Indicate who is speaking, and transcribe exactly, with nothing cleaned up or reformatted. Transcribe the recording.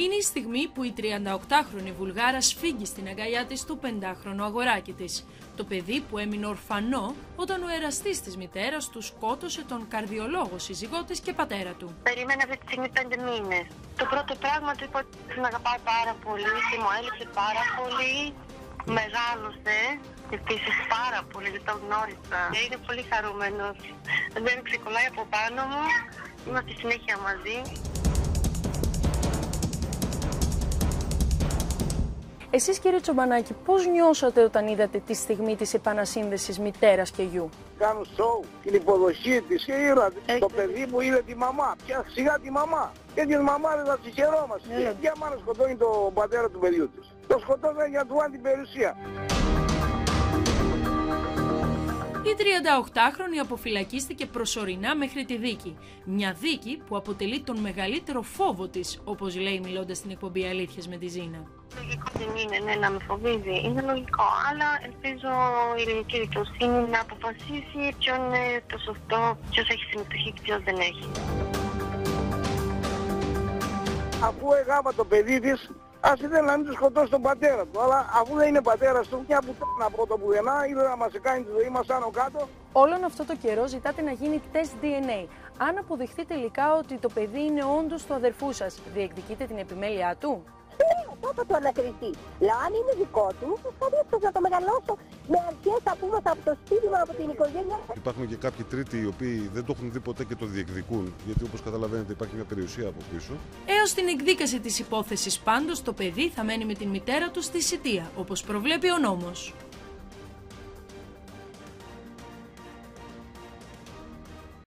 Speaker 1: Είναι η στιγμή που η τριανταοκτάχρονη Βουλγάρα σφίγγει στην αγκαλιά της το πεντάχρονο αγοράκι της. Το παιδί που έμεινε ορφανό όταν ο εραστής της μητέρας του σκότωσε τον καρδιολόγο σύζυγό της και πατέρα του.
Speaker 2: Περίμενε αυτή τη στιγμή πέντε μήνες. Το πρώτο πράγμα του είπα ότι την αγαπάει πάρα πολύ και μου έλειψε πάρα πολύ. Μεγάλωσε επίσης πάρα πολύ, δεν τον γνώρισα. Είναι πολύ χαρούμενος. Δεν ξεκολλάει από πάνω μου. Είμαστε συνέχεια μαζί.
Speaker 1: Εσείς, κύριε Τσομπανάκη, πώς νιώσατε όταν είδατε τη στιγμή της επανασύνδεσης μητέρας και γιου?
Speaker 3: Κάνουν σοου, την υποδοχή της και είδα το παιδί που είδε τη μαμά. Πια σιγά τη μαμά. Και τις μαμάδες θα τις χαιρόμαστε. Ποια μάνα σκοτώνει τον πατέρα του παιδιού της? Το σκοτώνει για να του βάλει την περιουσία.
Speaker 1: Η τριανταοκτάχρονη αποφυλακίστηκε προσωρινά μέχρι τη δίκη. Μια δίκη που αποτελεί τον μεγαλύτερο φόβο της, όπως λέει μιλώντας στην εκπομπή Αλήθειες με τη Ζήνα.
Speaker 2: Λογικό δεν είναι, ναι, να με φοβίζει. Είναι λογικό, αλλά ελπίζω η ελληνική δικαιοσύνη να αποφασίσει ποιο είναι το σωστό, ποιος έχει συμμετοχή και ποιος δεν έχει.
Speaker 3: Αφού εγάπα το παιδί της, ας ήθελε να μην του σκοτώσει τον πατέρα του, αλλά αφού δεν είναι πατέρας του, μια που να πω το πουθενά, ήθελε να μας κάνει τη ζωή μας άνω κάτω.
Speaker 1: Όλον αυτό το καιρό ζητάτε να γίνει τεστ ντι εν έι. Αν αποδειχθεί τελικά ότι το παιδί είναι όντως του αδερφού σας, διεκδικείτε την επιμέλειά του?
Speaker 4: Ναι, τότε το ανακριθεί. Λέω, αν είναι δικό του, ευχαρίστω να το μεγαλώσω με αρχές, θα πούμε, από το σπίτι μου, από την οικογένεια.
Speaker 5: Υπάρχουν και κάποιοι τρίτοι οι οποίοι δεν το έχουν δει ποτέ και το διεκδικούν, γιατί όπως καταλαβαίνετε υπάρχει μια περιουσία από πίσω.
Speaker 1: Έως την εκδίκαση της υπόθεσης πάντως, το παιδί θα μένει με την μητέρα του στη Σιτία, όπως προβλέπει ο νόμος.